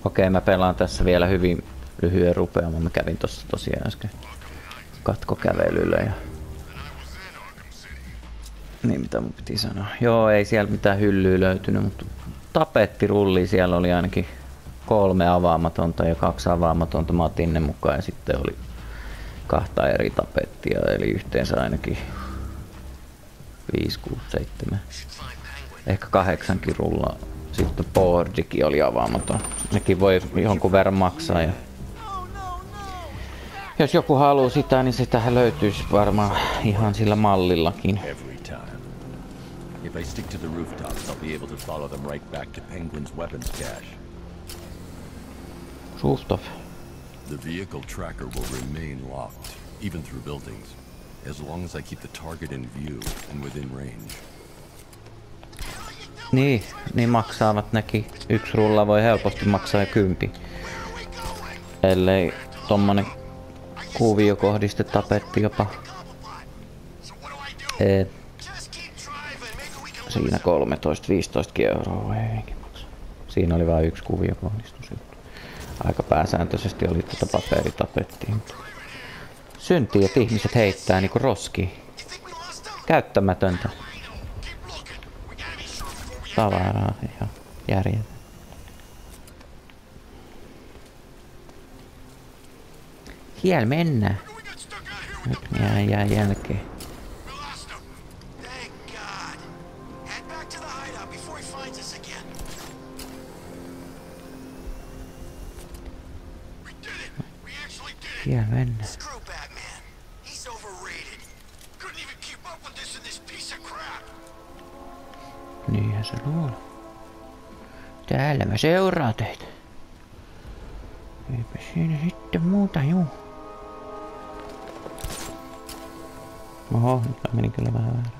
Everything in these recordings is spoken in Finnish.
Okei, mä pelaan tässä vielä hyvin lyhyen rupeaman. Mä kävin tossa tosiaan äsken katkokävelyllä ja... Niin mitä mun piti sanoa. Joo, ei siellä mitään hyllyä löytynyt, mutta tapettirulli siellä oli ainakin 3 avaamatonta ja 2 avaamatonta. Mä otin ne mukaan ja sitten oli 2 eri tapettia, eli yhteensä ainakin 5, 6, 7. Ehkä 8 rullaa. Sitten boardikin oli avaamaton. Nekin voi jonkun verran maksaa. Ja jos joku haluaa sitä, niin sitähän löytyisi varmaan ihan sillä mallillakin. If I stick to the rooftops, I'll be able to follow them right back to Penguin's weapons cache. Rooftop. The vehicle tracker will remain locked, even through buildings, as long as I keep the target in view and within range. Niin maksaavat nekin. 1 rulla voi helposti maksaa 10. Ellei tommonen kuviokohdiste tapetti jopa. Siinä 13-15 € voi hyvinkin maksaa. Siinä oli vain 1 kuviokohdistus. Aika pääsääntöisesti oli tätä paperitapettia. Syntii, että ihmiset heittää niinku roskiin. Käyttämätöntä tavaraa ja järjettä. Siellä mennään. Nyt jää jälkeen. Siellä mennään. Niinhän se luulee. Täällä mä seuraan teitä. Eipä siinä sitten muuta juu. Oho, nyt mä menin kyllä vähän väärään.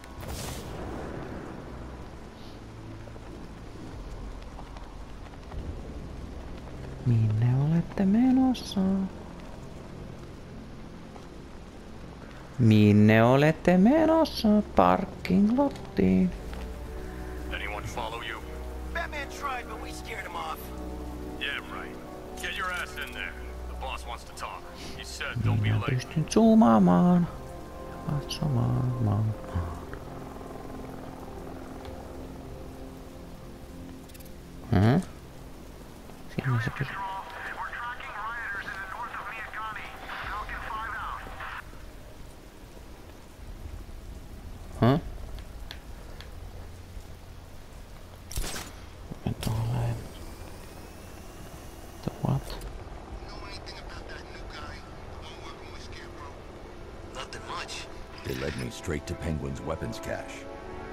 Minne olette menossa? Minne olette menossa? Parking lottiin. Anyone follow you? Batman tried, but we scared him off. Yeah, right. Get your ass in there. The boss wants to talk. He said don't be late. Pystyn zoomaamaan. Katsomaan. Siinä se pysyy. What? They led me straight to Penguin's weapons cache.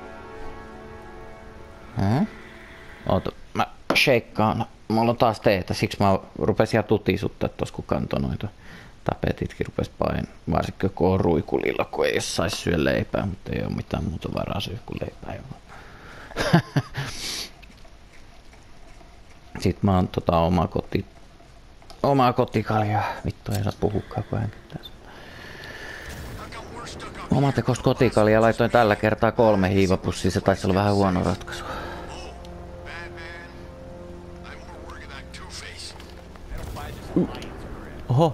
Oota, mä shakeaan. Mulla on taas teetä, siksi mä rupesin ihan tutisuttaa tossa kun kantoi noita tapetitkin rupes pain. Varsinkin kun on ruikulilla, kun ei sais syö leipää, mutta ei oo mitään muuta varaa syö kuin leipää. Sitten mä oon omaa kotikaljaa. Vittu ei saa puhukaan kun hänkittää. Omatekoista kotikaljaa laitoin tällä kertaa 3 hiivapussia. Se taisi olla vähän huono ratkaisu. Oho.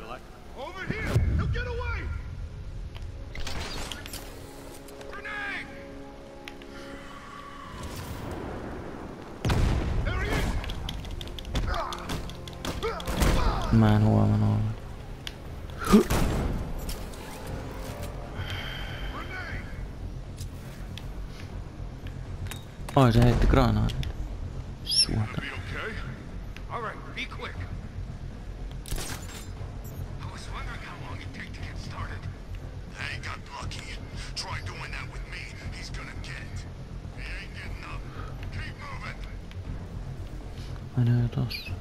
Mä en huomannut ollenkaan. Ai se heitti granaatit. Suota. Menee tossa.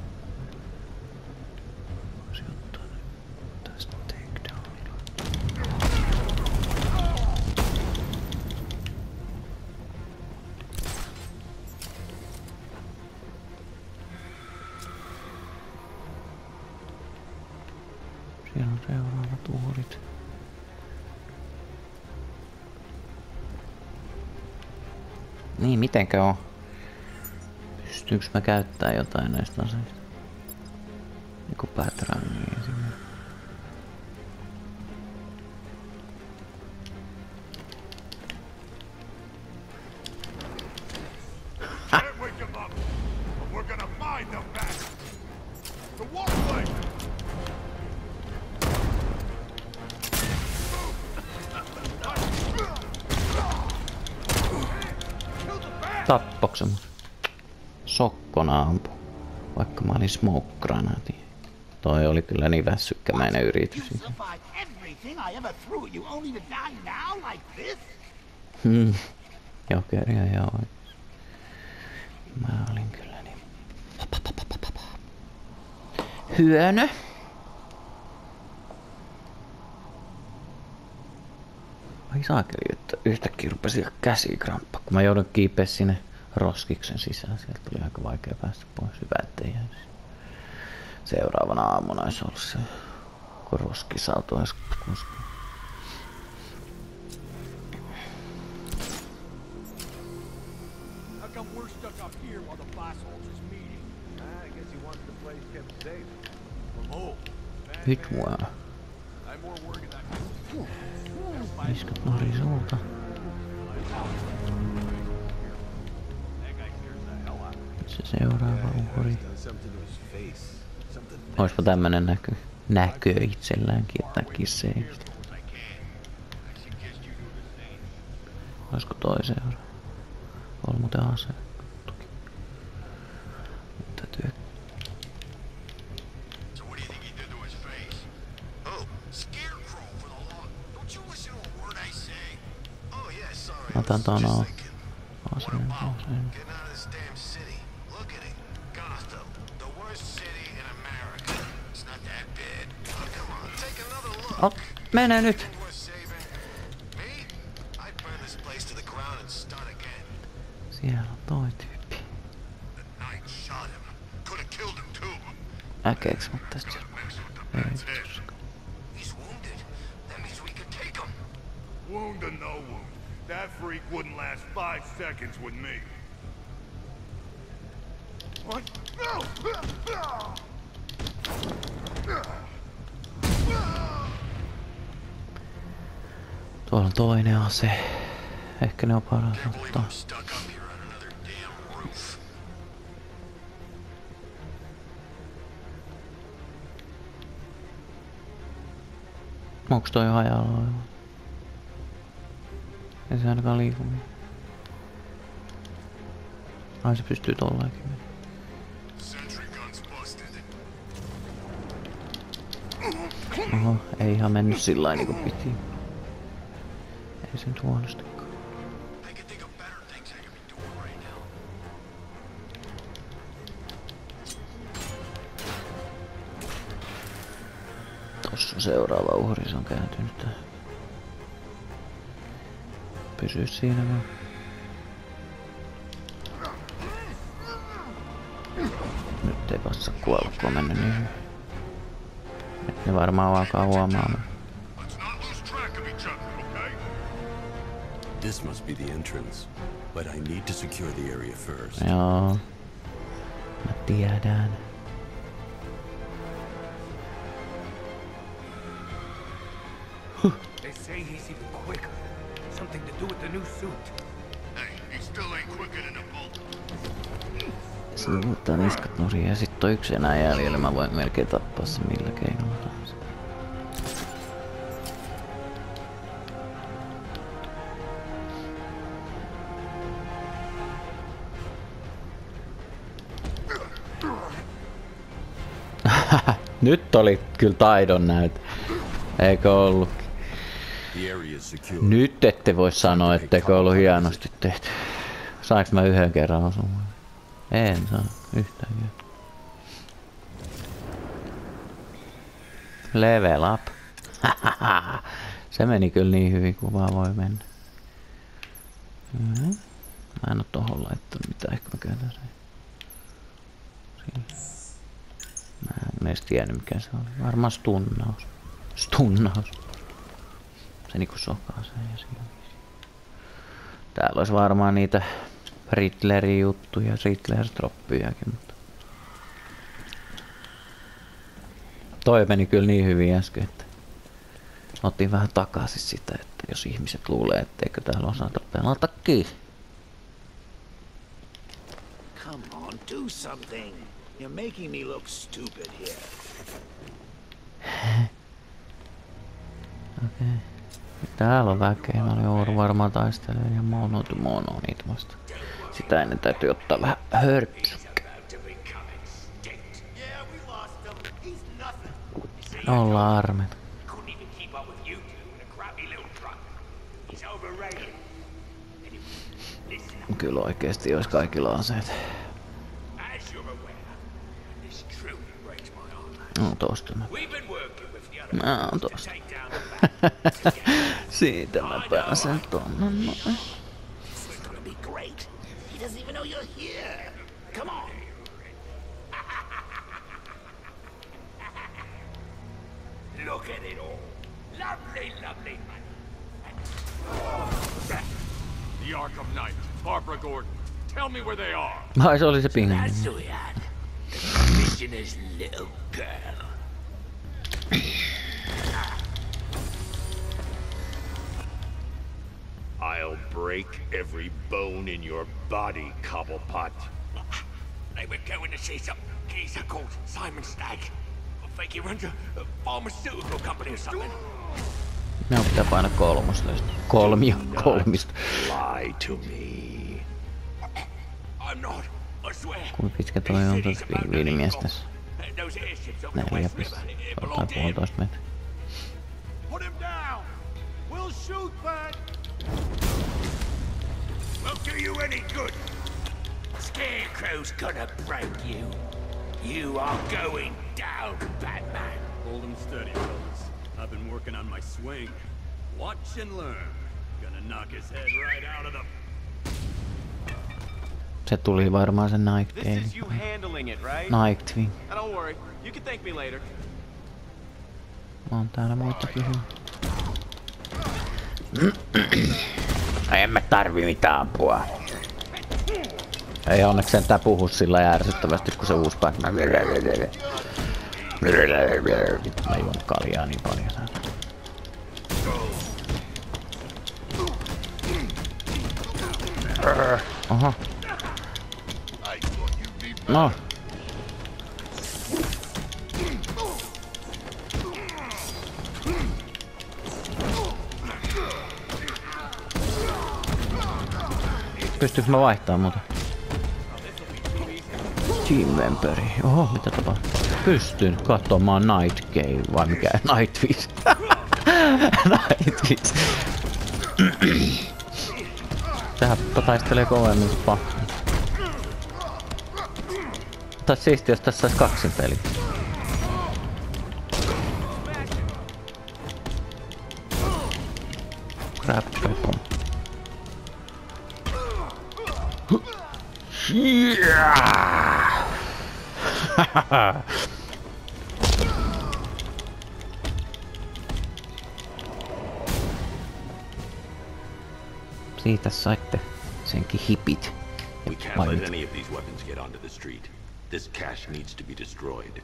Voisi ottaa nyt tästä takedownilla. Siellä on seuraavat uhrit. Niin, mitenkä on? Pystyykö mä käyttämään jotain näistä aseista? Joku patrangi esimerkiksi. Can't wake him up, but we're gonna find them back. The walkway. Tappokse mut. Sokkona ampu. Vaikka mä olin smoke granati. Toi oli kyllä niin väsykkämäinen yritys. survived everything I ever threw at you only to die now like this? Jokeria joo. Mä olin kyllä niin... Hyönö. Ai saakeli, että yhtäkkiä rupesi käsi kramppa, kun mä joudun kiipeä sinne roskiksen sisään. Sieltä tuli aika vaikea päästä pois. Hyvä ettei jäänyt. Seuraavana aamuna olisi ollut se, kun roskisauto olisi kuski. How come we're stuck up here while the boss holds his meeting? I guess he wants the place kept safe. From who? Nyt vaan. I'm more worried that. Iskat nori sulta. Se seuraava uhri. Oispa tämmönen näkö itselläänkin, että kisseistä. Oisko toi seuraava? Oli muuten ase. Täytyy... So what do you think he did to his face? Oh, scarecrow for the law. Don't you listen to a word I say? Oh yeah, sorry. Mä otan ton aseen. Getting out of this damn city. Look at it. Gotham, the worst city in America. It's not that bad. Oh, come on, take another look. Oh, mene nyt! Anything worth saving? Me? I'd burn this place to the ground and start again. Siellä on toi tyyppi. The knight shot him. Could have killed him too. Äkeeks mut tästä? Ei. He's wounded. That means we can take him. Wound or no wound. That freak wouldn't last 5 seconds with me. What? No! Tuolla on toinen ase. Ehkä ne on paras Can't believe ottaa. I'm stuck up here on another damn roof. Onks toi hajalla? Ei se ainakaan liiku. Ai se pystyy tollaankin. Sentry gun's busted. Oho, ei ihan mennyt sillain niinku piti. Ei se nyt huonostikaan. I can think of better things I could be doing right now. Tossa seuraava uhri, se on kääntynyt tähän. Pysy siinä vaan. Nyt ei passa kuolla, kun on mennyt niin hyvin. Et ne varmaan alkaa huomaamaan. Let's not lose track of each other, okay? This must be the entrance, but I need to secure the area first. Joo. Mä tiedän. They say he's even quicker. Something to do with the new suit. Hey, he still ain't quicker than a bolt. Sitten ottaa niskat nurin ja sit on yksi enää jäljellä. Mä voin melkein tappaa sen millä keinolla tahansa. Nyt oli kyllä taidon näyt. Eikö ollut? The area is secure. Nyt ette voi sanoa, etteikö ollut hienosti tehty. Saanko mä yhden kerran osumaan? En saa yhtään kertaa. Level up. Se meni kyllä niin hyvin kuin vaan voi mennä. Mä en oo tohon laittanut mitään, ehkä mä käytän sen. Sillä. Mä en edes tiennyt mikä se oli. Varmaan stunnaus. Stunnaus. Se niinku sokaa sen ja siinä. Täällä olisi varmaan niitä Riddlerin juttuja, Riddler-troppiakin, mutta toi meni kyllä niin hyvin äsken, että otin vähän takaisin sitä, että jos ihmiset luulee, etteikö täällä osata pelatakin. Come on, do something. You're making me look stupid here. Okei. Täällä on väkeä, mä olin Ouru varmaan taistelee ja mono niitä vasta. Sitä ennen täytyy ottaa vähän hörpsukka. Olla armet. Kyllä oikeesti ois kaikilla aseet. No tosta mä. Mä oon tosta. Siitä mä pääsen tonne noin. It's gonna be great. He doesn't even know you're here. Come on. Look at it all. Lovely, lovely money. The Arkham Knight, Barbara Gordon. Tell me where they are. Ai se oli se pingvi. That's who we had. The commissioner's little girl. I'll break every bone in your body, Cobblepot. They were going to see some geezer called Simon Stagg. I think he runs a pharmaceutical company or something. Minun pitää painaa kolmosta. Kolmista. Lie to me. I'm not, I swear. Kuinka pitkä toi on tuossa pingviinimies tässä? Those airships over the 4 West pistettä. River, it Tai belonged to him. 1,5 metriä. Put him down. We'll shoot back. Won't do you any good. Scarecrow's gonna break you. You are going down, Batman. Hold him steady, fellas. I've been working on my swing. Watch and learn. Gonna knock his head right out of the... Se tuli varmaan sen Night This Game. is you handling it, right? Nightwing. Don't worry. You can thank me later. On täällä muitakin hyvin. En mä tarvi mitään apua. Ei onneksi sentään puhu sillä ärsyttävästi kun se uusi Batman. Vittu mä juon kaljaa niin paljon. Aha. No. Pystyykö mä vaihtamaan muuta? Team Vamperi. Oho, mitä tapahtuu? Pystyn katsomaan Night Game vai mikä? Nightwish. Nightwish. Sehän taistelee kovemmin kuin pakko. Taisi siistiä, jos tässä sais 2 peliä. Crap weapon. Yeah! Siitä saitte senkin hipit. We can't let any of these weapons get onto the street. This cache needs to be destroyed.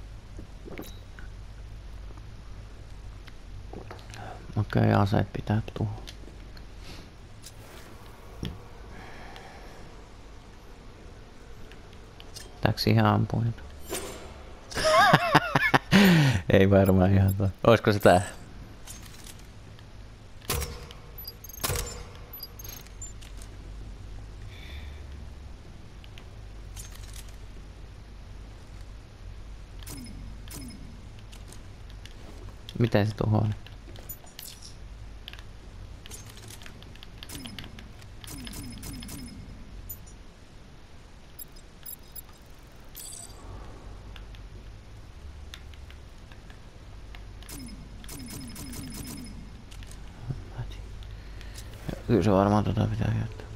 Okei, aseet pitää tuohon. Pitääkö siihen ampua? Ei varmaan ihan toi. Oisko se tää? Miten se tuohon? Kyllä se varmaan tota pitää käyttää.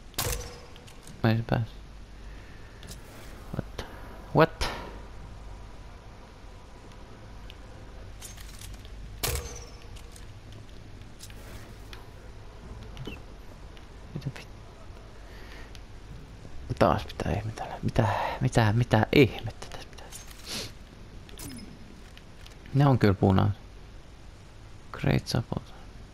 Ei se pääs. What? What? taas pitää ihmetellä. Mitä ihmettä tässä pitää? Ne on kyllä punaiset. Great support.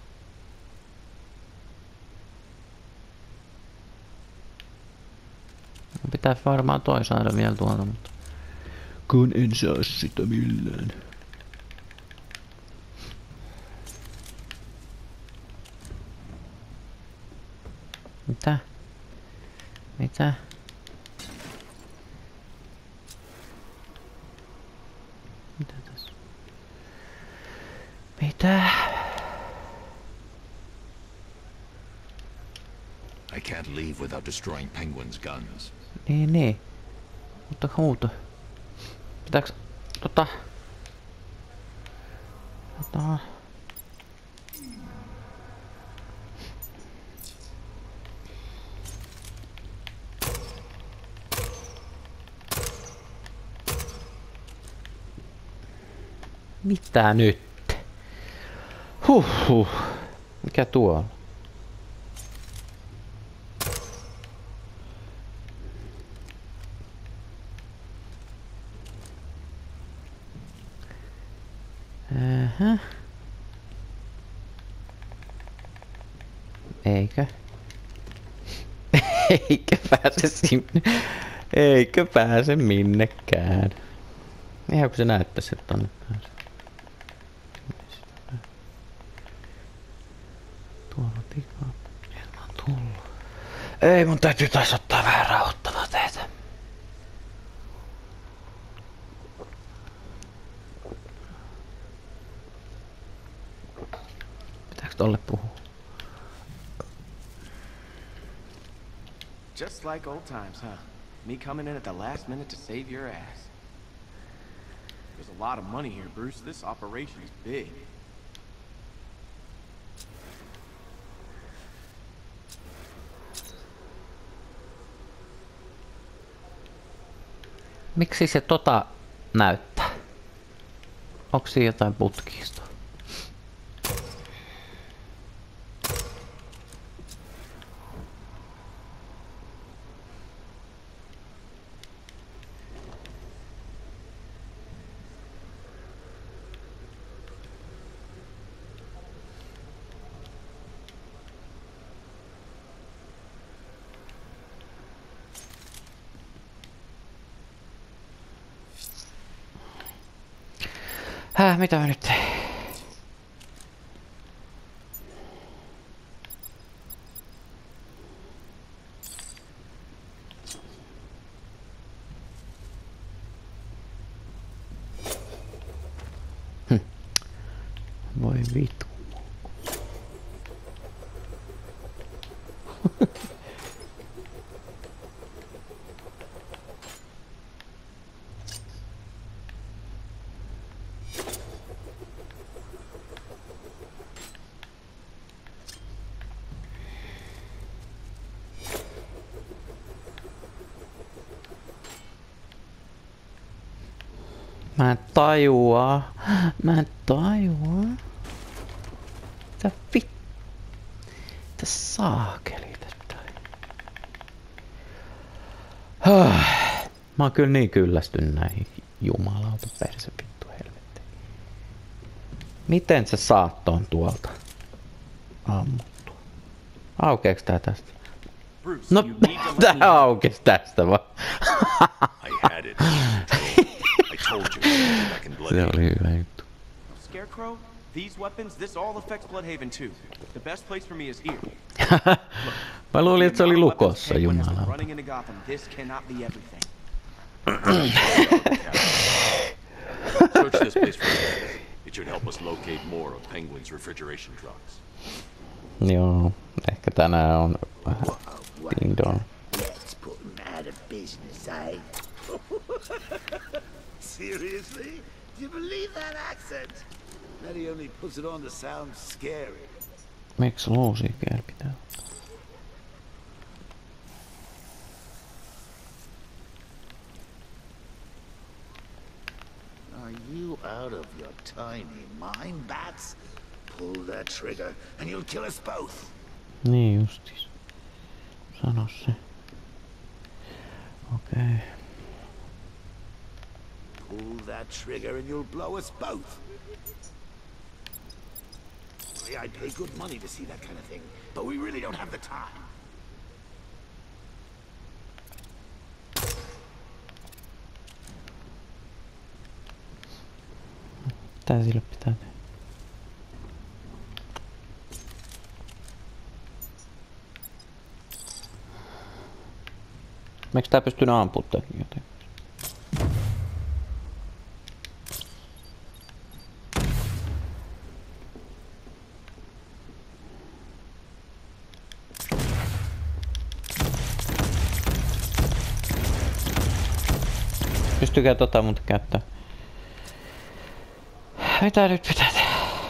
Pitää varmaan toi saada vielä tuolta, mutta kun en saa sitä millään. Mitä? Mitä? Mitä tässä? Mitä? I can't leave without destroying Penguin's guns. Niin. Mutta huuto. Pitääks... Tota... Mitä nyt? Huhhuh. Mikä tuolla? Eikö? Eikä pääse sinne. Eikö pääse minnekään. Ihan kun se näyttäisi, että tonne pääse. Tuolla tikaa. En mä tullut. Ei, mun täytyy taas ottaa vähän rauhoittavaa teitä. Pitääkö tolle puhua? Just like old times, huh? Me coming in at the last minute to save your ass. There's a lot of money here, Bruce. This operation is big. Miksi se näyttää? Onko siinä jotain putkista? Mitä mä nyt teen? Voi vittu. Mä en tajua. Mitä saakeli tätä? Mä oon kyllä niin kyllästynyt näihin jumalauta perse vittu helvetti. Miten sä saat ton tuolta ammuttua? Aukeeks tää tästä? Bruce, No you need to let tää me know. aukes tästä vaan. I had it. I told you. Back in Se Bloodhaven. oli hyvä juttu. Scarecrow, these weapons, this all affects Bloodhaven too. The best place for me is here. Mä luulin, että se oli The amount of weapons lukossa, Penguin has been jumalauta. running into Gotham. This cannot be everything. Search this place for evidence. It should help us locate more of Penguin's refrigeration trucks. Joo, ehkä tänään on vähän ding dong. Let's put him out of business, eh? Seriously? Do you believe that accent? That he only puts it on to sound scary. Miksi luusiikään pitää ottaa? Are you out of your tiny mind, Bats? Pull that trigger and you'll kill us both. Niin justis. Sano se. Okei. Pull that trigger and you'll blow us both. I'd pay good money to see that kind of thing, but we really don't have the time. Mitä sille pitää tehdä? Meiks tää pystynyt ampumaan joten? Pystykää tota muuta käyttää. Mitä nyt pitää tehdä?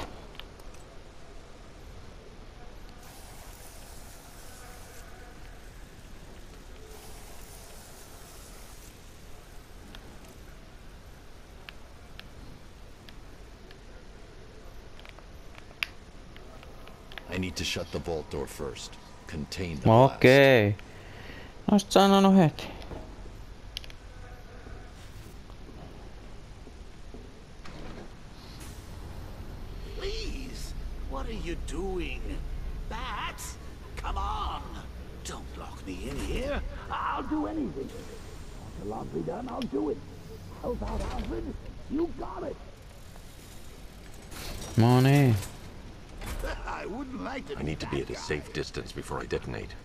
I need to shut the vault door first. Contain the blast. Okei. Oisit sanonut heti. Please, what are you doing? Bats? Come on! Don't lock me in here. I'll do anything. Want the laundry done? I'll do it. Help out, Alfred. You got it. No niin. I wouldn't like to. I need to be at a safe distance before I detonate.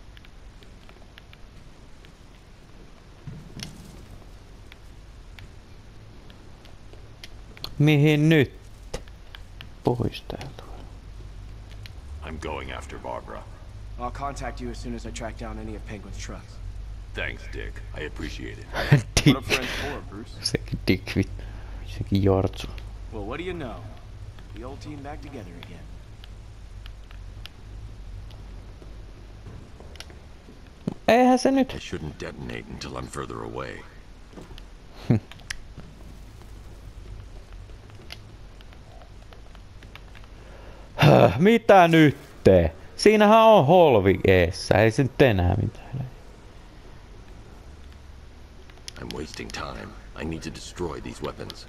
Mihin nyt? Pois täältä. I'm going after Barbara. I'll contact you as soon as I track down any of Penguin's trucks. Thanks, Dick. I appreciate it. What are friends for, Bruce? Sekin Dick, sekin Jortsu. Well, what do you know? The old team back together again. Eihän se nyt. I shouldn't detonate until I'm further away. Mitä nyt? Siinähän on holvi eessä, ei se nyt enää mitään. I'm wasting time. I need to destroy these weapons.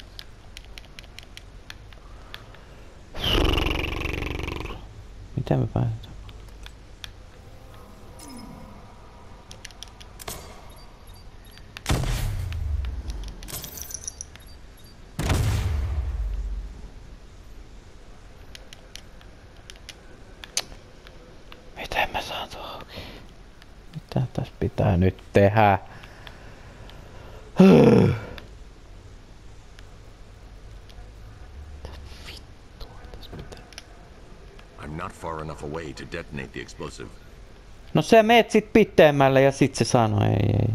Miten me pääsetään? Miten mä saan tuohon? Mitä tässä pitää nyt tehdä? I'm not far enough away to detonate the explosive. No se meet sit pitemmälle ja sit se sanoo ei.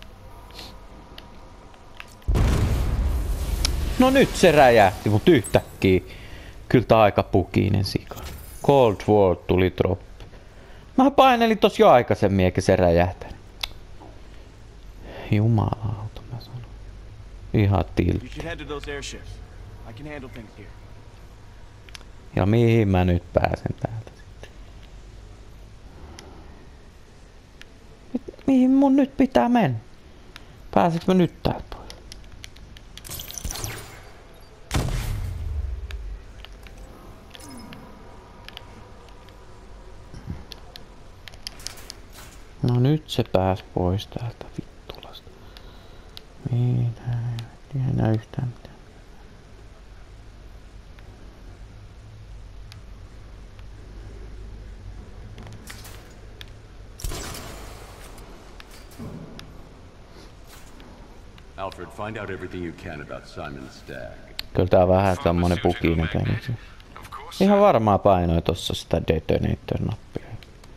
No nyt se räjähti mut yhtäkkiä. Kyllä tää aika pukinen sika. Cold War tuli droppi. Mä painelin tossa jo aikaisemmin eikä se räjähtänyt. Jumalauta mä sanon. Ihan tiltti. You should head to those airships. I can handle things here. Ja mihin mä nyt pääsen täältä sitten? Mihin mun nyt pitää mennä? Pääsenkö mä nyt täältä pois? No nyt se pääs pois täältä vittulasta. Minä en näe yhtään mitään. Alfred, find out everything you can about Simon Stagg. Kyllä tää on vähän tommonen pukinen peli. Ihan varmaan painoi tossa sitä detonator-nappia.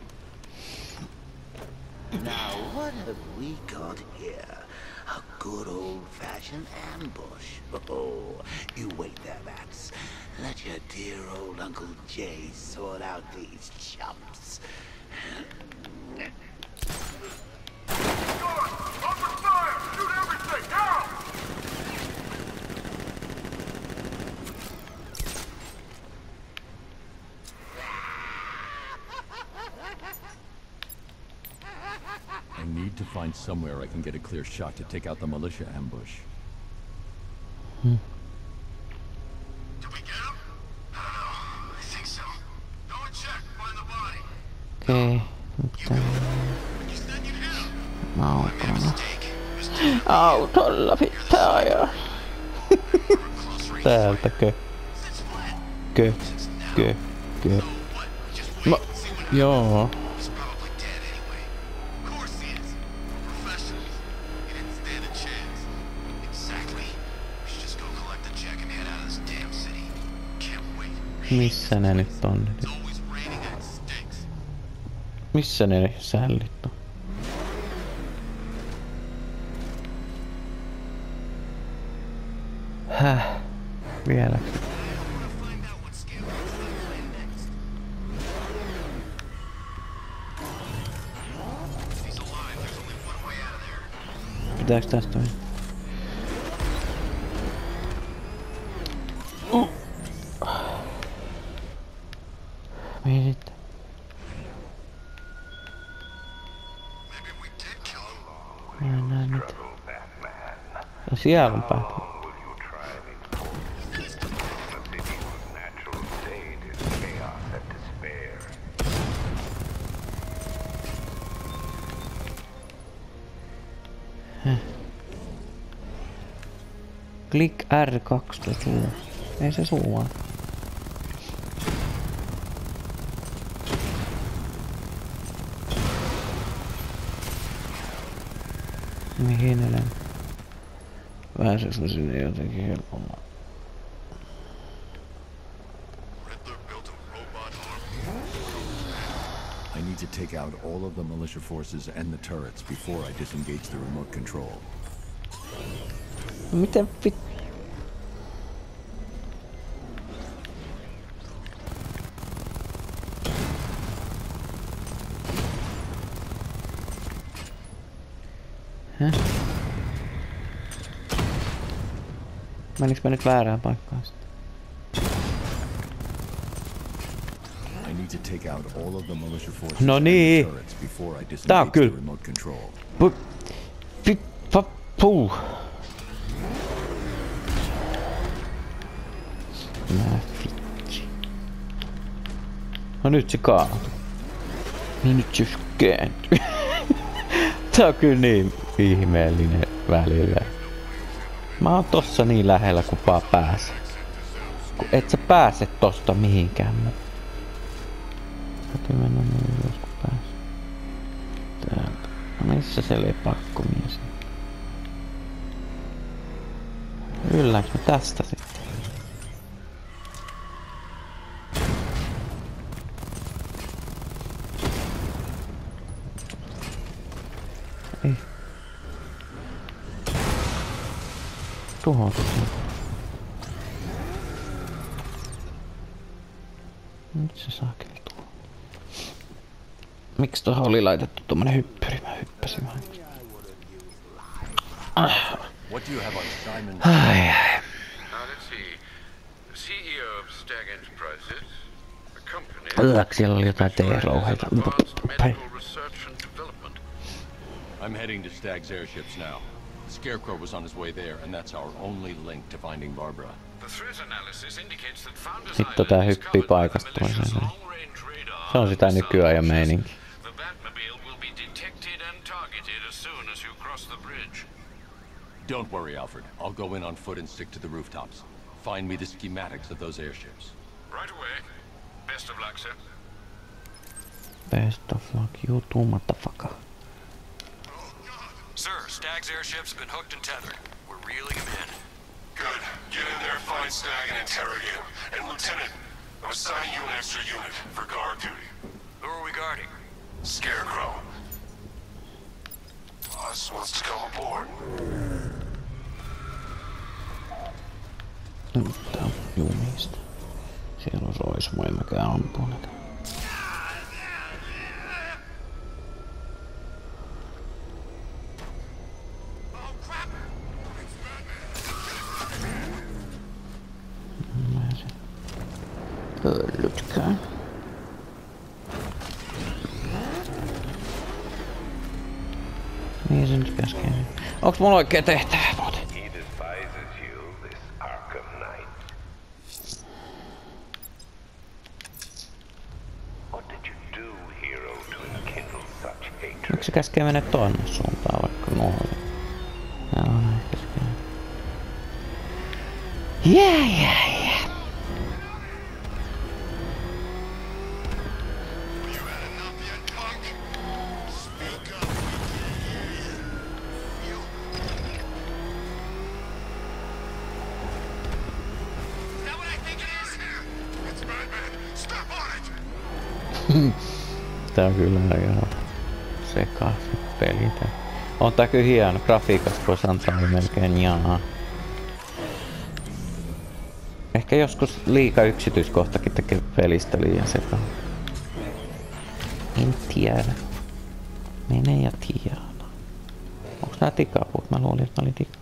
Now, what have we got here? A good old-fashioned ambush. Oh, you wait there, Bats. Let your dear old Uncle Jay sort out these chumps. I need to find somewhere I can get a clear shot to take out the militia ambush. Did we get him? I don't know. I think so. Go and check. Find the body. Okei. Mitä? You said you hit him. Autolla. Mistake. Mistake. Autolla pitää ajaa. Täältäkö? Kö? Ma... Joo. He's probably dead anyway. Of course he is. We're professionals. He didn't stand a chance. Exactly. We should just go collect the check and head out of this damn city. Can't wait. Missä ne nyt on? It's always raining and it stinks. Missä ne sällit on? Häh? Vieläkö? Find out what Scarecrow's got planned next. If he's alive, there's only one way out of there. Pitääks tästä mennä? Mihin sitten? Maybe we did kill him. Mä en näe mitään. No siellä on Batman. Click R2 suu. Ei se suu vaan. Mihin ne lentää? Pääseks mä sinne jotenkin helpommin? Riddler built a robot arm. I need to take out all of the militia forces and the turrets before I disengage the remote control. Miten vit... Häh? Meniks mä nyt väärään paikkaan sitten? I need to take out all of the militia forces No and the niin. turrets before I Tää on disengage kyllä. the remote control. Puu. Mä vitsi. No nyt se kaatui. No nyt se kääntyi. Tää on kyllä niin ihmeellinen välillä. Mä oon tossa niin lähellä kun vaan pääse. Kun et sä pääse tosta mihinkään. Täytyy mennä niin ylös kun pääse. Täältä. No missä se lepakkomies? Ylläänkö mä tästä sitten? Ei. Tuhoutu sen. Nyt se saakeli tuo. Miksi tuohon oli laitettu tommonen hyppyri? Mä hyppäsin vaan. What do you have on Simon? Ai. Now let's see. The CEO of Stag Enterprises, a company Siellä oli jotain T-rouheita. Päin. medical research and development. I'm heading to Stag's airships now. The Scarecrow was on his way there, and that's our only link to finding Barbara. The threat analysis indicates that Founders Sitten tää Island is hyppii covered by paikasta the malicious toiseen. long-range radar Se on sitä nykyajan meininki. The Batmobile will be detected and targeted as soon as you cross the bridge. Don't worry, Alfred. I'll go in on foot and stick to the rooftops. Find me the schematics of those airships. Right away. Best of luck, sir. Best of luck, you too, motherfucker. Sir, Stag's airships have been hooked and tethered. We're reeling him in. Good. Get in there, find Stag, and interrogate him. And Lieutenant, I'm assigning you an extra unit for guard duty. Who are we guarding? Scarecrow. Oz wants to come aboard. Tää on jumista. Siellä on roismoja, mä käyn ampuun näitä. Mä se pöllytkään. käskee? Onks mulla oikea tehtävä muuten? He despises you, this Arkham Knight. What did you do, hero, to enkindle such hatred? Miksi se käskee mennä toinen suuntaan vaikka nuolle? Nää on näin käskee. Yeah. Tää on kyllä ihan sekaisin peli tää. On tää kyllä hieno. Grafiikasta voisi antaa melkein jaa. Ehkä joskus liika yksityiskohtakin tekee pelistä liian sekaan. En tiedä. Mene ja tiedä. Onks nää tikapuut? Mä luulin, että mä olin tika.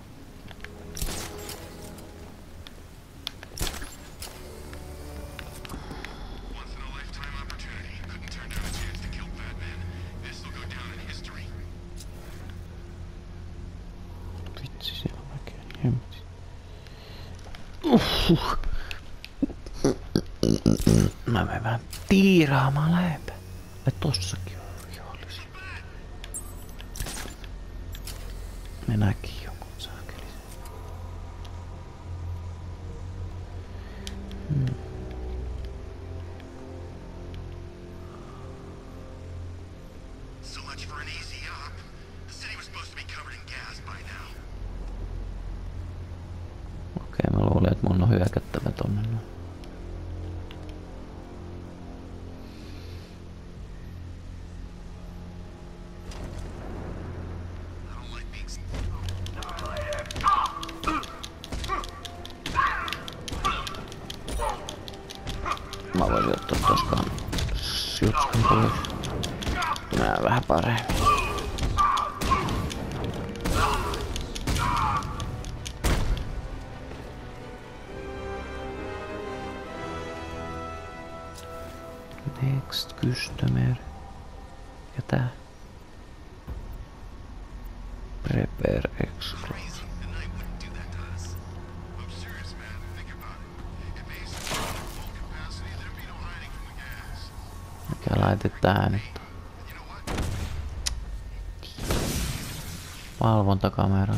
Mä menen vähän tiiraamaan läpä. Vai tossakin on vihollisia. Me näki jonkun saakeli. So much for an easy op. The city was supposed to be covered in gas by now. Okei, mä luulin, että mun on hyökättävä tonne. Mä voisin ottaa toskaan syutskun pois. Nää vähän paremmin. Next customer. Ja tää. Prepare explode. Mikä laitetaan nyt? Valvontakamera.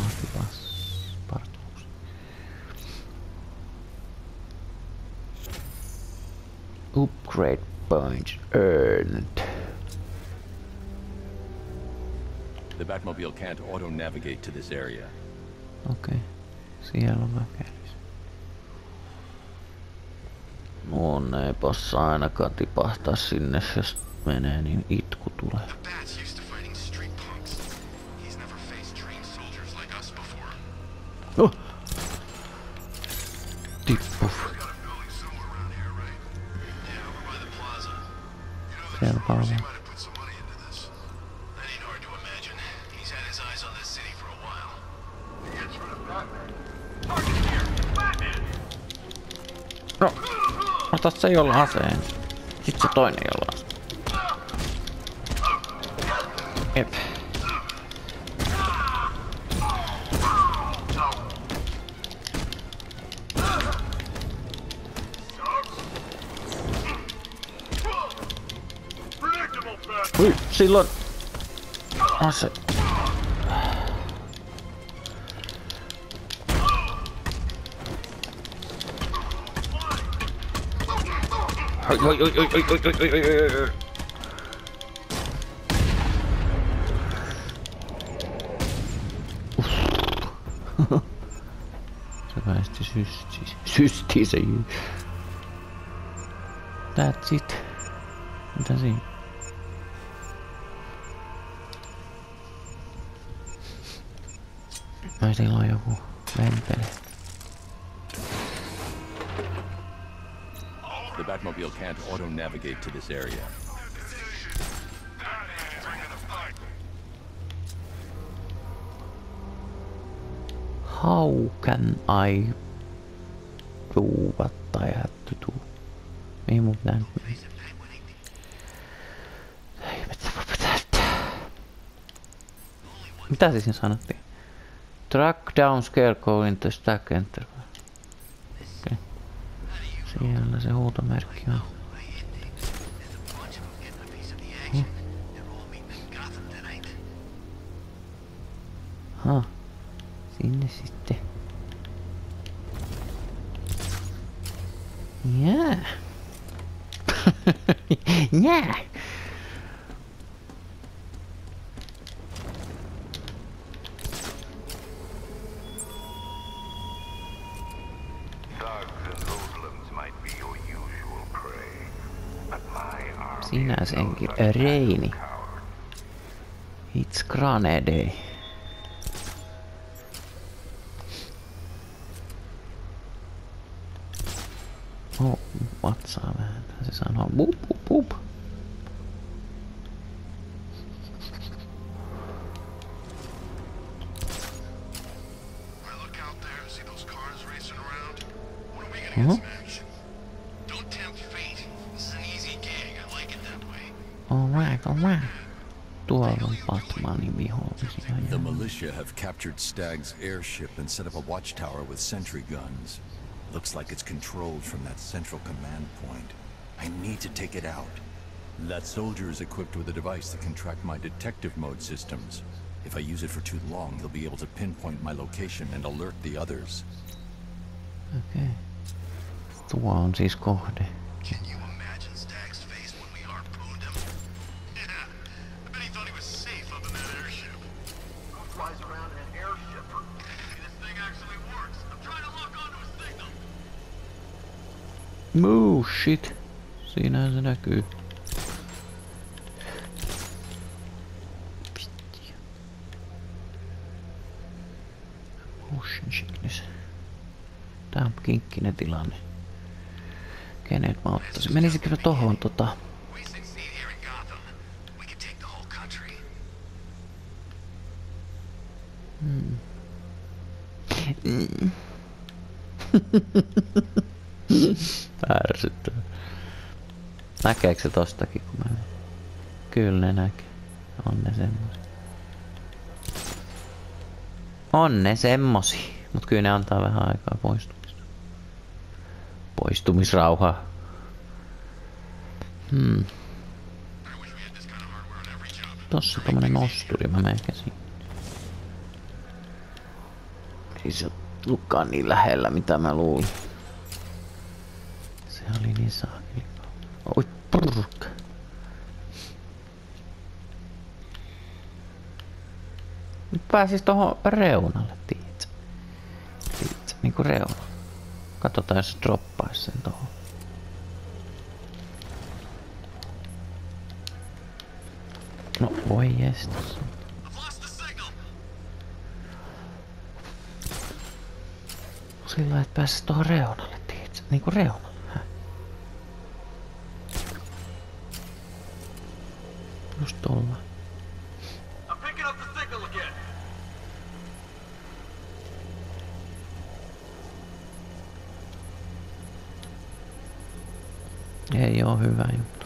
Upgrade points earned. The Batmobile can't auto-navigate to this area. Okei. Siellä on väkelis. Mun ei possa ainakaan tipahtaa sinne, jos menee niin itku tulee. Oh! Tippu. Siellä palvelu. No, ota se jolla aseen. Sitten se toinen jolla aseen. Ep. Ui, silloin ase. Oi. Se väisti systi se. That's it. Mitä siinä? Ai sillä on joku vempele. The Batmobile can't auto-navigate to this area. How can I do what I have to do? Mihin mun pitää nyt mennä? Ei, mitä mä pitää tehdä? Mitä siinä sanottiin? Track down Scarecrow into stack enter. Okay. Siellä se huutomerkki on. Aha. Sinne sitten. Jää. Jää. Sinä senkin Reini. It's grenade. Oh, vatsaa vähän. Se sanoo bup bup bup. Alright. Tuolla on Batmanin vihollisia. The militia have captured Stagg's airship and set up a watchtower with sentry guns. Looks like it's controlled from that central command point. I need to take it out. That soldier is equipped with a device that can track my detective mode systems. If I use it for too long, he'll be able to pinpoint my location and alert the others. Okay. Tuo on siis kohde. Can you imagine Stagg's face when we harpooned him? Yeah, I bet he thought he was safe up in that airship. Who flies around in an airship? This thing actually works. I'm trying to lock onto a signal. Move shit. Siinähän se näkyy. Motion sickness. Tää on kinkkinen tilanne. Kenet mä ottaisin? Menisikö tohon Ärsyttää. Näkeekö se tostakin kun mä... Kyllä ne näkee. On ne semmosia. On ne semmosia. Mut kyllä ne antaa vähän aikaa poistumista. Poistumisrauhaa. Tossa tommonen nosturi, mä menen käsiin. Siis ei ollutkaan niin lähellä mitä mä luulin. Se oli niin saakeli. Oi purk. Nyt pääsis tohon reunalle, tiiätsä. Niinku reuna. Katsotaan jos se droppais sen tohon. No voi jestas. Sillä et pääsis tohon reunalle, tiiätsä. Niinku reunalle. Just tuolla. Ei oo hyvä juttu.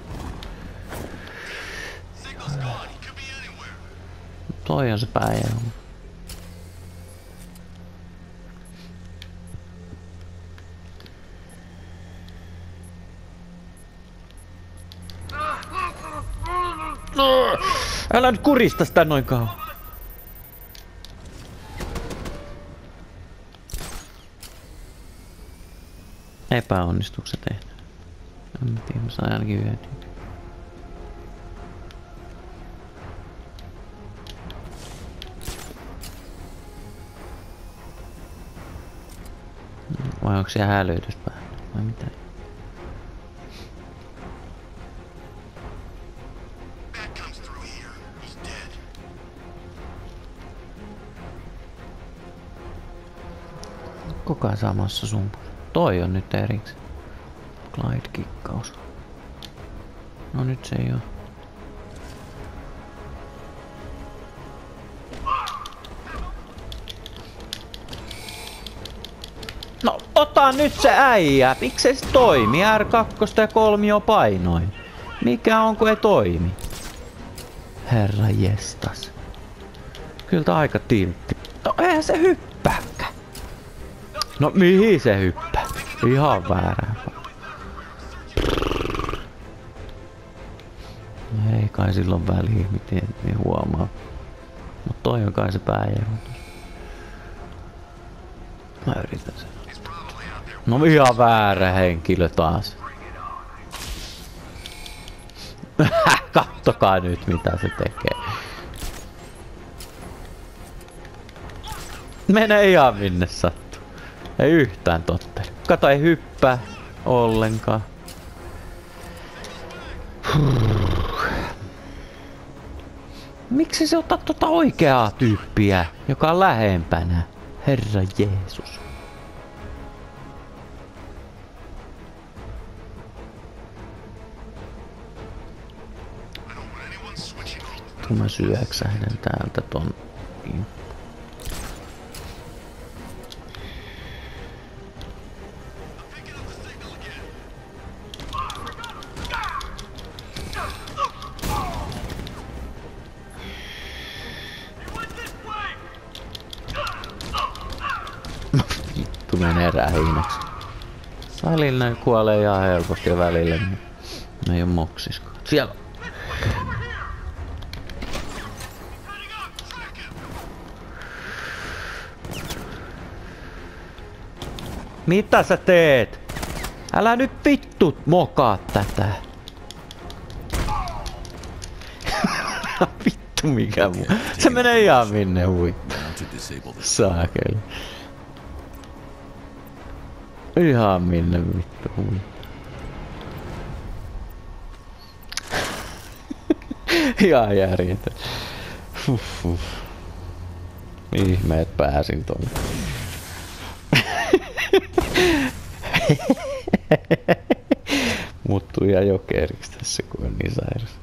Toi on se päijä. Älä nyt kurista sitä noin kauan. Epäonnistuuko se tehty? En tiedä, mä saan ainakin hyötyä. Vai onko siellä hälytys päällä? Vai mitä? Kuka samassa sumpussa? Toi on nyt erikseen. Glide-kikkaus. No nyt se ei oo. No ota nyt se äijä! Miksei se toimi? R2 ja 3 jo painoin. Mikä on kun ei toimi? Herra jestas. Kyllä tää aika tiltti. No eihän se hyppääkään. No mihin se hyppää? Ihan väärään. Ei kai silloin väliä, miten ne huomaa. Mut toi on kai se pääjärjestys. Mä yritän sen. No ihan väärä henkilö taas. Kattokaa nyt mitä se tekee. Mene ihan minne sattuu. Ei yhtään tottele. Kato ei hyppää ollenkaan. Miksi se ottaa tota oikeaa tyyppiä, joka on lähempänä? Herra Jeesus. Mä syöksähdän täältä ton. Vittu menee rähinäksi. Välillä ne kuolee ihan helposti ja välillä ne ei oo moksiskaan. Siellä! Mitä sä teet? Älä nyt vittu mokaa tätä. Vittu mikä muu. Se menee ihan minne hui. Saakeli. Ihan minne vittu hui. Ihan järjetön. Ihmeet pääsin tonne. Muuttuu ihan jokeriksi tässä kun on niin sairas.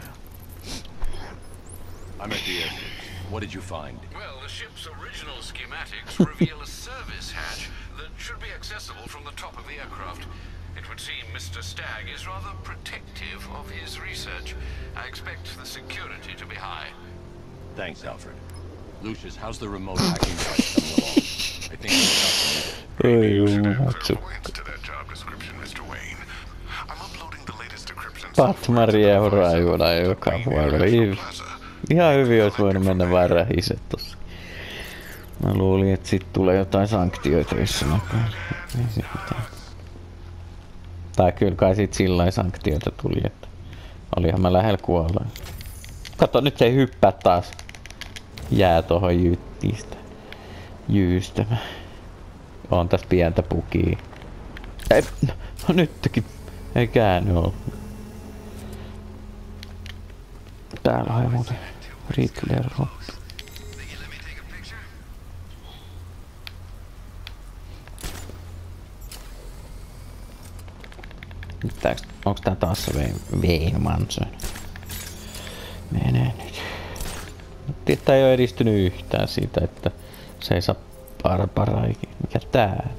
I'm at the airport. What did you find? Well, the ship's original schematics reveal a service hatch that should be accessible from the top of the aircraft. It would seem Mr. Stagg is rather protective of his research. I expect the security to be high. Thanks, Alfred. Lucius, how's the remote hacking device coming along? I think we're about to need it. Patmari euroa juoda joka vuoro. Ihan hyvin olisi voinut mennä vaan rähiset tossa. Mä luulin, että sit tulee jotain sanktioita jossa näköjään. Tai kyllä kai sit sillain sanktioita tuli, että olihan mä lähellä kuolla. Kato nyt se ei hyppää taas. Jää tohon jyyttistä. Jyystämään. On tässä pientä pukia. Ei, no nytkin. Ei käänny ollut. Täällä on muuten Riddler-rottu. Onks tää taas se Wayne Mansion? Mene nyt. Tää ei oo edistynyt yhtään siitä, että se ei saa Barbaraikin. Mikä tää?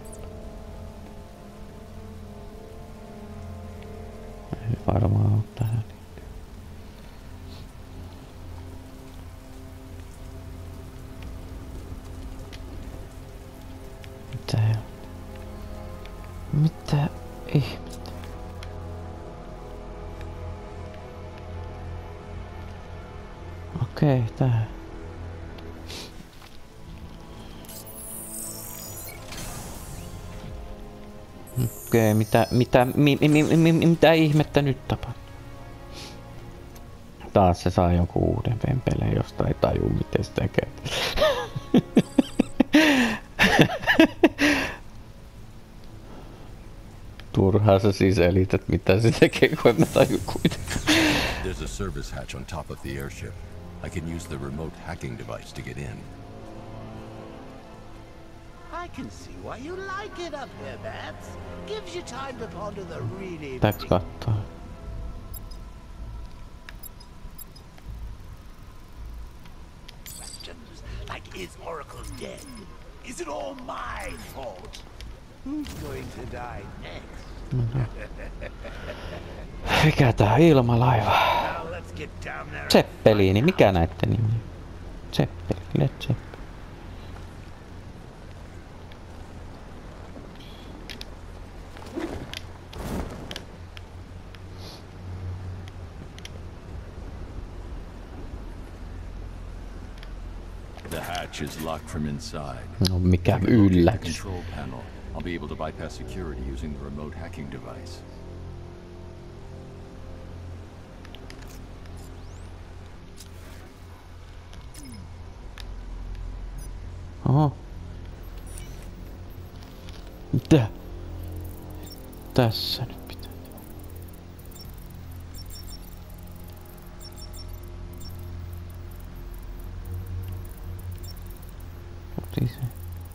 Ei varmaan oo tähän. Mitä ihmettä? Okei, tää. Okei, mitä ihmettä nyt tapahtuu? Taas se saa jonkun uuden vempeleen, josta ei tajuu miten se tekee. Turhaa sä siis selität mitä se tekee, kun en mä taju kuitenkaan. There's a service hatch on top of the airship. I can use the remote hacking device to get in. I can see why you like it up here, Bats. Gives you time to ponder the really Pitääks katsoa? questions. Like, is Oracle dead? Is it all my fault? Who's going to die next? Mikä tää ilmalaiva? Now let's get down there. Zeppelini, mikä näitten nimi? Zeppelini, Led Zeppelin. The hatch is locked from inside. No mikä If I can locate the yllätys. control panel, I'll be able to bypass security using the remote hacking device. Oho. Mitä? Tässä nyt pitää. Otin se.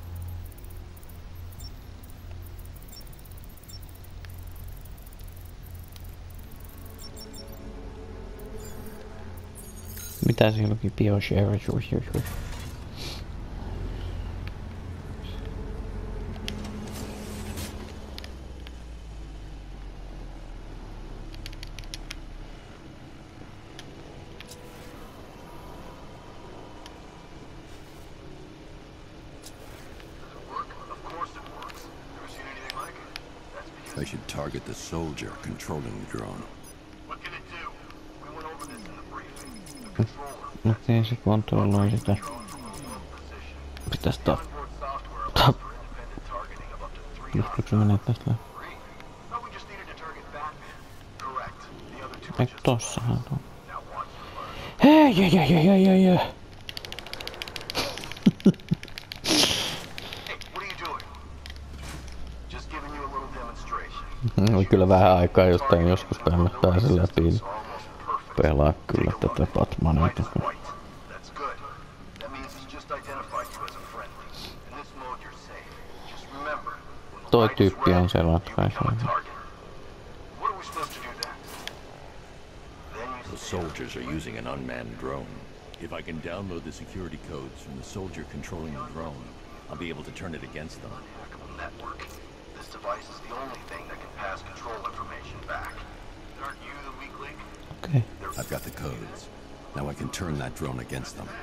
Mitä siellä onkin? Bioshare. I should target the soldier controlling the drone. What can it do? We went over this in the briefing. The controller. Okei, se kontrolloi sitä. Pitäis Onboard software allows for independent targeting of up to 3 Pystyykö se menee tästä läpi? No, we just needed to target Batman. Correct. The other two are Eikö just tossahan tuo? now watch and learn. Hei. Hey, what are you doing? Just giving you a little demonstration. On kyllä vähän aikaa jostain joskus kannattaa se läpi. Niin pelaa kyllä tätä Batmania. White is white. That's good. That means it's just identified you as a friendly. In this mode you're safe. Just remember, when the Toi light is tyyppi on red, se you ratkaisu. become a target. What are we supposed to do next? Then you The stay soldiers are using an unmanned drone. If I can download the security codes from the soldier controlling the drone, I'll be able to turn it against them. hackable network. This device is the only thing that can pass control information back. Aren't you the weak link? Okei. I've got the codes. Now I can turn that drone against them.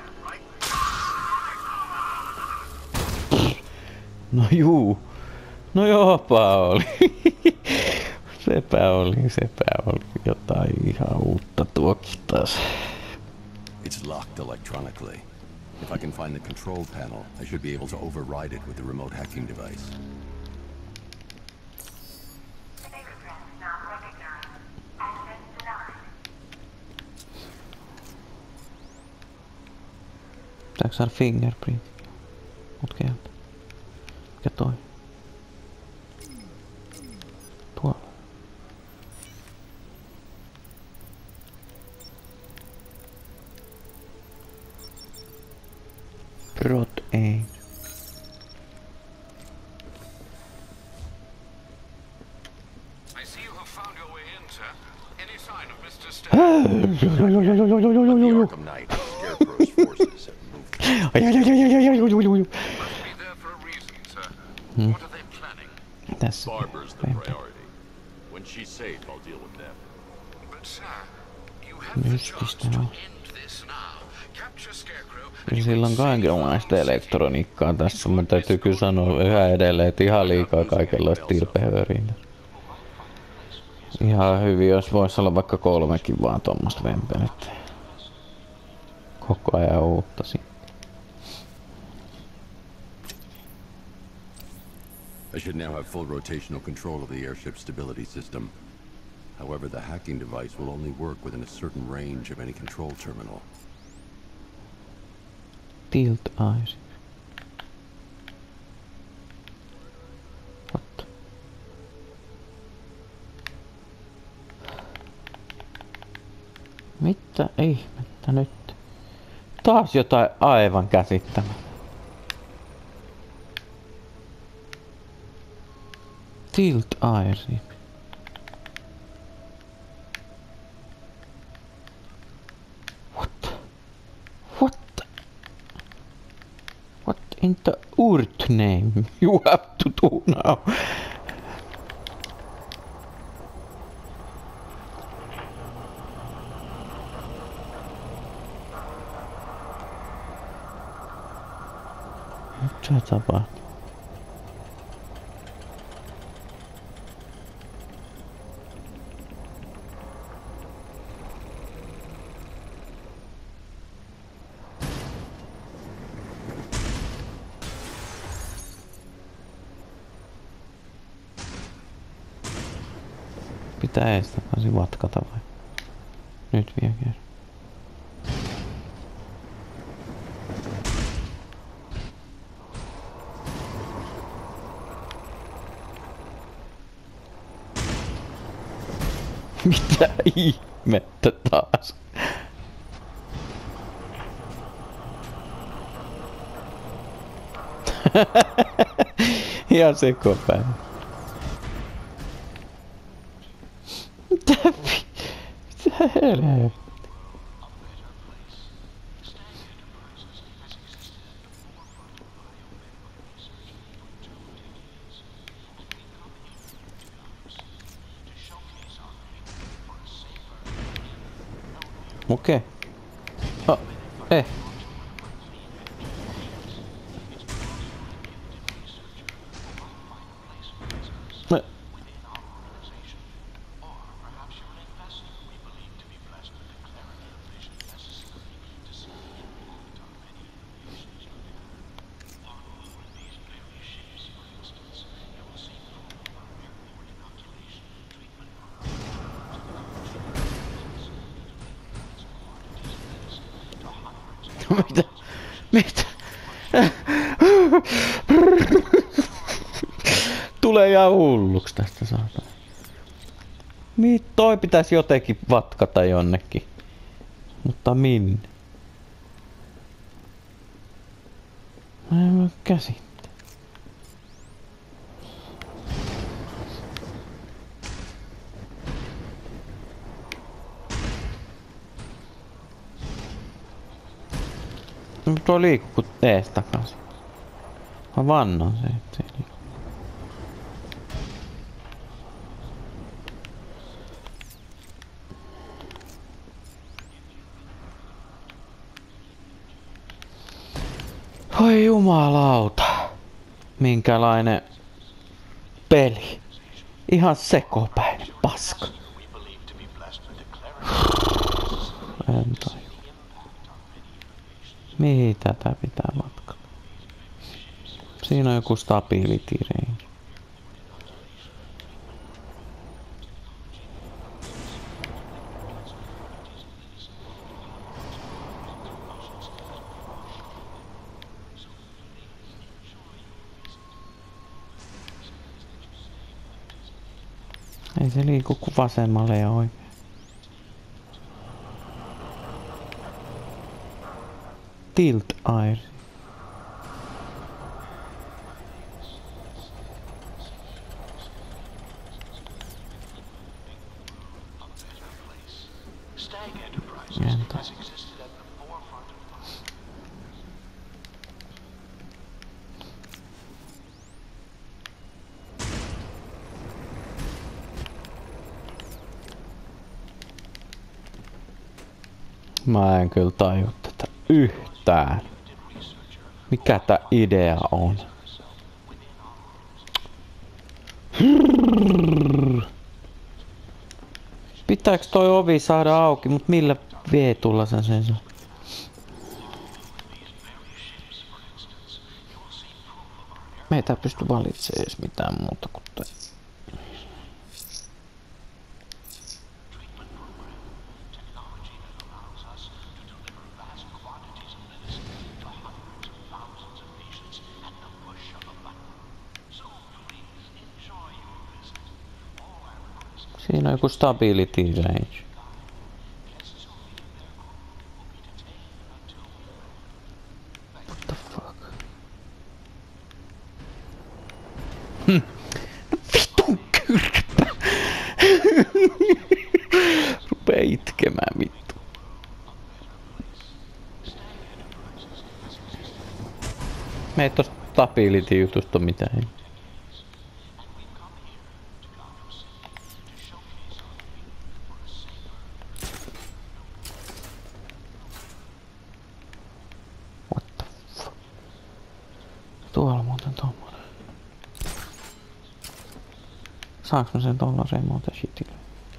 No juu. No jopa oli. Sepä oli jotain ihan uutta tuokin taas. It's locked electronically. If I can find the control panel, I should be able to override it with the remote hacking device. Pitääkö saada fingerprint? Mutkelta. Mikä toi? Tuolla. Rot ei. I see you have found your way in, sir. Any sign of Mr. Stone? The Arkham Knight, Scarecrow's forces have moved. Be there for a reason, sir. What are they planning? Tässä. Barbara's the priority. When she's safe, I'll deal with them. But, sir, you have the chance Mystistä to on. end this now. Capture Scarecrow. Kyllä sillä on kaikenlaista elektroniikkaa tässä. Mun täytyy kyllä sanoa yhä edelleen, että ihan liikaa kaikenlaista tilpehööriä. Ihan hyvin, jos voisi olla vaikka 3 vaan tommoista vempelettä. Koko ajan uutta sitten. I should now have full rotational control of the airship stability system. However, the hacking device will only work within a certain range of any control terminal. Tilt eyes. What? Mitä ihmettä nyt? Taas jotain aivan käsittämätöntä. Tilt eyes. What? What? What in the earth name you have to do now? Mitä tapahtuu? Pitää ees takaisin vatkata vai? Nyt vielä kerran. Mitä ihmettä taas? Ihan sekopäin. Mitä helvettiä? Okei. Oh, eh. Mitä? Mitä? Tulee ihan hulluks tästä saatana. Toi pitäisi jotenkin vatkata jonnekin. Mutta minne? Mä en voi käsittää. No tuo liikkuu ees takaisin. Mä vannon se, että se liikkuu. Oi jumalauta. Minkälainen peli. Ihan sekopäinen paska. En tajua. Mihin tätä pitää matkata? Siinä on joku stability range. Ei se liiku kuin vasemmalle ja oikein. Tilt air. Mä en kyllä tajua tätä yhtään. Mikä tää idea on? Pitääks toi ovi saada auki, mut millä vietulla sen saa? Meitä ei pysty valitsemaan edes mitään muuta kuin toi. Siinä on joku stability range. What the fuck? No vitun kyrpä! Rupee itkemään vittu. Me ei tosta stability jutusta mitään. tuolla muuten tommonen? Saanko mä sen tollaseen muuten shitillä?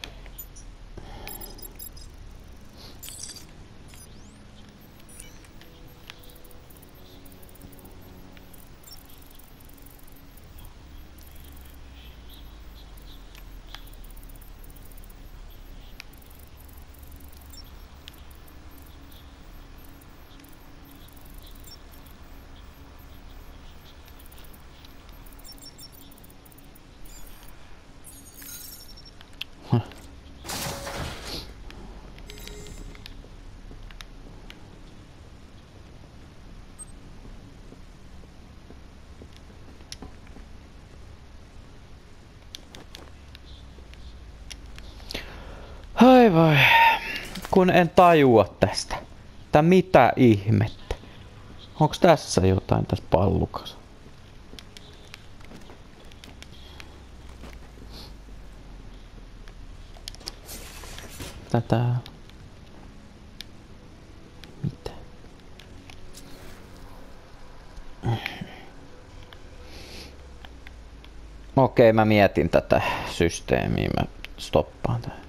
Ai vai, kun en tajua tästä. Tää mitä ihmettä? Onks tässä jotain tässä pallukassa? Tätä... Mitä? Okei, mä mietin tätä systeemiä. Mä stoppaan tän.